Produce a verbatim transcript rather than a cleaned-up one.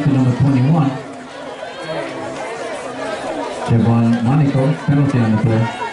to number twenty-one. Devon Monaco, penalty on the play.